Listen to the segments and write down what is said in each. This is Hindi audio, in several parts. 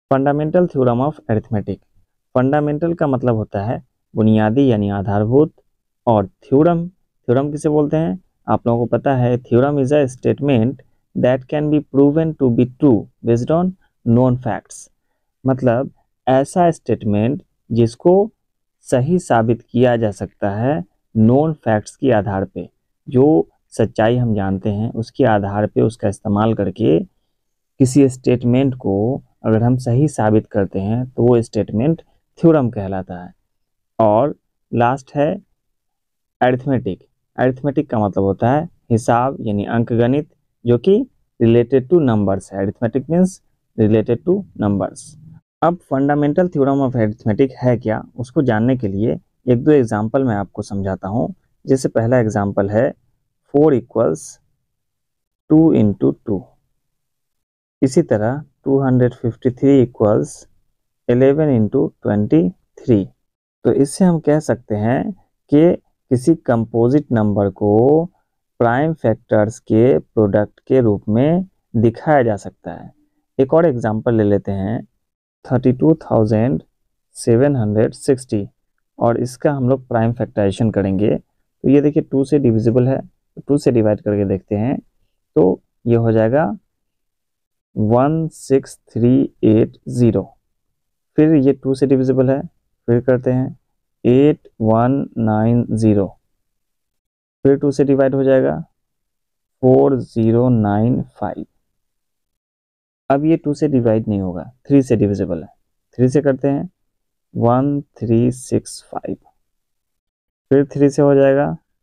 Fundamental theorem of arithmetic. Fundamental का मतलब होता है बुनियादी यानी आधारभूत, और थ्योरम, थ्योरम किसे बोलते हैं आप लोगों को पता है। Theorem is a statement that can be proven to be true based on known facts. मतलब ऐसा स्टेटमेंट जिसको सही साबित किया जा सकता है नोन फैक्ट्स के आधार पे, जो सच्चाई हम जानते हैं उसके आधार पे उसका इस्तेमाल करके किसी स्टेटमेंट को अगर हम सही साबित करते हैं तो वो स्टेटमेंट थ्योरम कहलाता है। और लास्ट है अरिथमेटिक। अरिथमेटिक का मतलब होता है हिसाब यानी अंकगणित, जो कि रिलेटेड टू नंबर्स है। Arithmetic means related to numbers. अब फंडामेंटल थ्योरम ऑफ अरिथमेटिक है क्या, उसको जानने के लिए एक दो एग्जाम्पल मैं आपको समझाता हूँ। जैसे पहला एग्जाम्पल है 4 इक्वल्स 2 इंटू 2। इसी तरह 253 इक्वल्स 11 इंटू 23। तो इससे हम कह सकते हैं कि किसी कंपोजिट नंबर को प्राइम फैक्टर्स के प्रोडक्ट के रूप में दिखाया जा सकता है। एक और एग्जांपल ले लेते हैं 32,760, और इसका हम लोग प्राइम फैक्टराइजेशन करेंगे। तो ये देखिए 2 से डिविजिबल है, तो 2 से डिवाइड करके देखते हैं तो ये हो जाएगा 16380। फिर ये 2 से डिविजिबल है, फिर करते हैं 8190, फिर 2 से डिवाइड हो जाएगा 4095। अब ये 2 से डिवाइड नहीं होगा, 3 से डिविजिबल है, 3 से करते हैं 1365, फिर 3 से हो जाएगा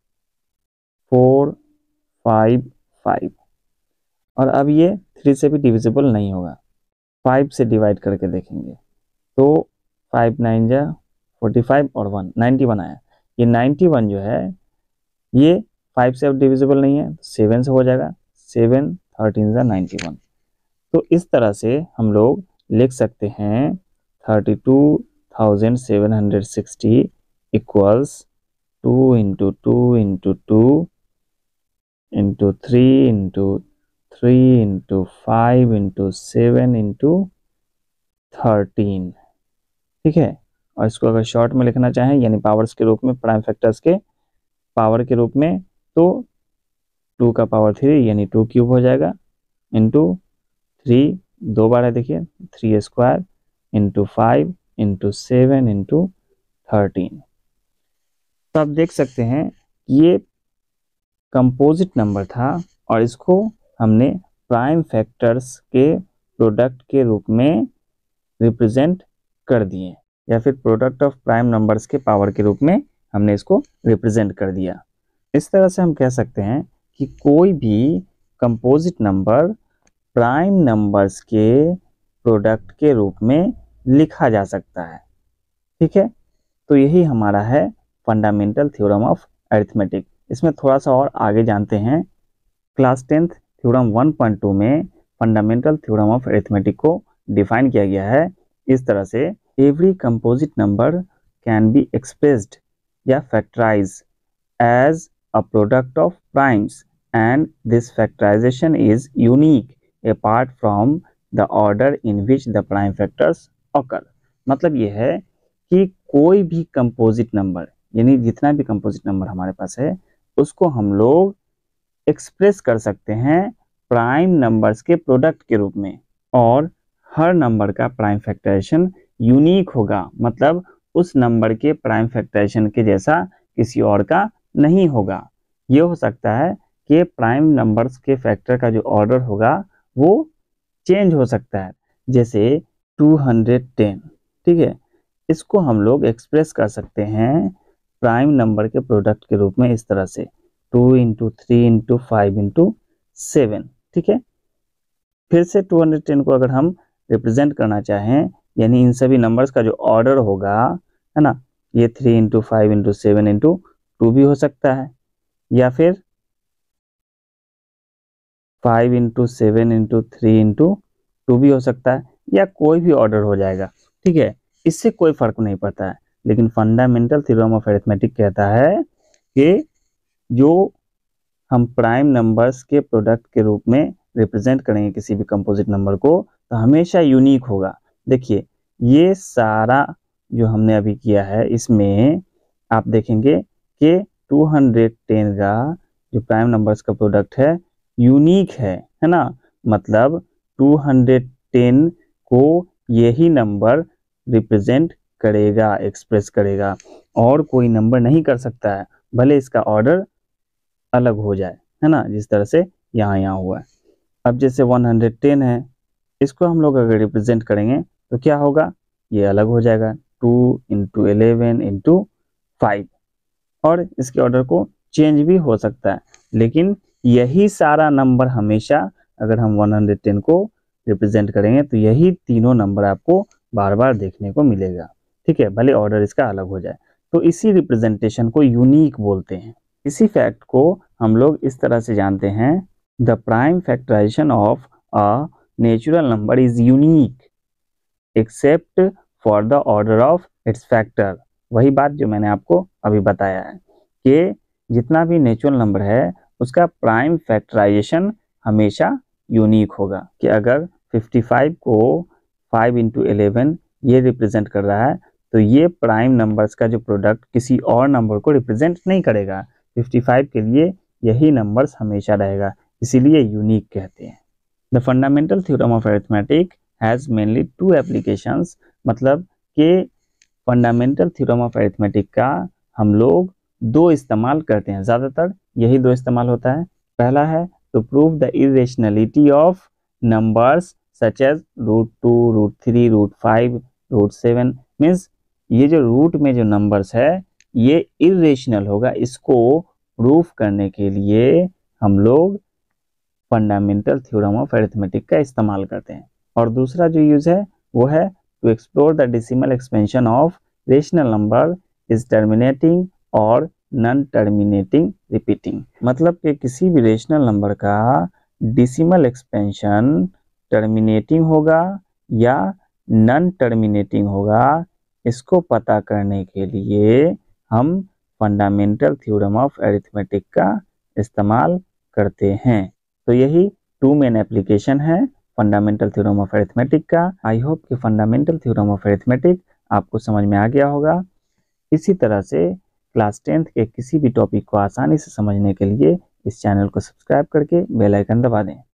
455, और अब ये 3 से भी डिविजिबल नहीं होगा, 5 से डिवाइड करके देखेंगे तो 5 9 जा 45 और 1 91 आया। ये 91 जो है ये 5 से अब डिविजिबल नहीं है, 7 से हो जाएगा, 7 13 जा 91। तो इस तरह से हम लोग लिख सकते हैं 32,760 equals 2 into 2 into 2 into 3 into 3 into 5 into 7 into 13। ठीक है, और इसको अगर शॉर्ट में लिखना चाहें यानी पावर्स के रूप में, प्राइम फैक्टर्स के पावर के रूप में, तो 2 का पावर 3 यानी 2 क्यूब हो जाएगा, इंटू 3 दो बार है देखिए 3 स्क्वायर, इंटू 5 इंटू 7 इंटू 13। तो आप देख सकते हैं ये कंपोजिट नंबर था और इसको हमने प्राइम फैक्टर्स के प्रोडक्ट के रूप में रिप्रेजेंट कर दिए, या फिर प्रोडक्ट ऑफ प्राइम नंबर्स के पावर के रूप में हमने इसको रिप्रेजेंट कर दिया। इस तरह से हम कह सकते हैं कि कोई भी कंपोजिट नंबर प्राइम नंबर्स के प्रोडक्ट के रूप में लिखा जा सकता है। ठीक है, तो यही हमारा है फंडामेंटल थ्योरम ऑफ अरिथमेटिक। इसमें थोड़ा सा और आगे जानते हैं। क्लास 10th थ्योरम 1.2 में फंडामेंटल थ्योरम ऑफ अरिथमेटिक को डिफाइन किया गया है इस तरह से, every composite number can be expressed या factorise as a product of primes and this factorisation is unique apart from the order in which the prime factors occur. मतलब ये है कि कोई भी कंपोजिट नंबर यानी जितना भी कंपोजिट नंबर हमारे पास है उसको हम लोग एक्सप्रेस कर सकते हैं प्राइम नंबर्स के प्रोडक्ट के रूप में, और हर नंबर का प्राइम फैक्टराइजेशन यूनिक होगा, मतलब उस नंबर के प्राइम फैक्टराइजेशन के जैसा किसी और का नहीं होगा। ये हो सकता है कि प्राइम नंबर्स के फैक्टर का जो ऑर्डर होगा वो चेंज हो सकता है, जैसे 210। ठीक है, इसको हम लोग एक्सप्रेस कर सकते हैं प्राइम नंबर के प्रोडक्ट के रूप में इस तरह से 2 इंटू 3 इंटू 5 इंटू 7। ठीक है, फिर से 210 को अगर हम रिप्रेजेंट करना चाहें यानी इन सभी नंबर्स का जो ऑर्डर होगा है ना, ये 3 इंटू 5 इंटू 7 इंटू 2 भी हो सकता है, या फिर 5 इंटू 7 इंटू 3 इंटू 2 भी हो सकता है, या कोई भी ऑर्डर हो जाएगा। ठीक है, इससे कोई फर्क नहीं पड़ता है, लेकिन फंडामेंटल थ्योरम ऑफ अरिथमेटिक कहता है कि जो हम प्राइम नंबर्स के प्रोडक्ट के रूप में रिप्रेजेंट करेंगे किसी भी कंपोजिट नंबर को तो हमेशा यूनिक होगा, देखिए ये सारा जो हमने अभी किया है इसमें आप देखेंगे कि 210 का जो प्राइम नंबर्स का प्रोडक्ट है यूनिक है ना, मतलब 210 को यही नंबर रिप्रेजेंट करेगा, एक्सप्रेस करेगा, और कोई नंबर नहीं कर सकता है, भले इसका ऑर्डर अलग हो जाए, है ना, जिस तरह से यहाँ हुआ है। अब जैसे 110 है, इसको हम लोग अगर रिप्रेजेंट करेंगे तो क्या होगा, ये अलग हो जाएगा 2 × 11 × 5, और इसके ऑर्डर को चेंज भी हो सकता है, लेकिन यही सारा नंबर हमेशा अगर हम 110 को रिप्रेजेंट करेंगे तो यही तीनों नंबर आपको बार बार देखने को मिलेगा, ठीक है, भले ऑर्डर इसका अलग हो जाए। तो इसी रिप्रेजेंटेशन को यूनिक बोलते हैं। इसी फैक्ट को हम लोग इस तरह से जानते हैं, the prime factorisation of a natural number is unique except for the order of its factor. वही बात जो मैंने आपको अभी बताया है कि जितना भी नेचुरल नंबर है उसका प्राइम फैक्टराइजेशन हमेशा यूनिक होगा, कि अगर 55 को 5 × 11 ये रिप्रेजेंट कर रहा है तो ये प्राइम नंबर्स का जो प्रोडक्ट किसी और नंबर को रिप्रेजेंट नहीं करेगा, 55 के लिए यही नंबर्स हमेशा रहेगा, इसीलिए यूनिक कहते हैं। The fundamental theorem of arithmetic has mainly 2 applications, मतलब कि फंडामेंटल थ्योरम ऑफ अरिथमेटिक का हम लोग 2 इस्तेमाल करते हैं, ज़्यादातर यही 2 इस्तेमाल होता है। पहला है to prove the irrationality of numbers such as √2, √3, √5, √7, means ये जो रूट में जो नंबर्स है ये इरेशनल होगा, इसको प्रूफ करने के लिए हम लोग फंडामेंटल थ्योरम ऑफ अरिथमेटिक का इस्तेमाल करते हैं। और दूसरा जो यूज है वो है to explore the decimal expansion of rational number is terminating और नॉन टर्मिनेटिंग रिपीटिंग, मतलब कि किसी भी रेशनल नंबर का डेसिमल एक्सपेंशन टर्मिनेटिंग होगा या नॉन टर्मिनेटिंग होगा, इसको पता करने के लिए हम फंडामेंटल थ्योरम ऑफ अरिथमेटिक का इस्तेमाल करते हैं। तो यही 2 मेन एप्लीकेशन है फंडामेंटल थ्योरम ऑफ अरिथमेटिक का। आई होप कि फंडामेंटल थ्योरम ऑफ अरिथमेटिक आपको समझ में आ गया होगा। इसी तरह से क्लास 10th के किसी भी टॉपिक को आसानी से समझने के लिए इस चैनल को सब्सक्राइब करके बेल आइकन दबा दें।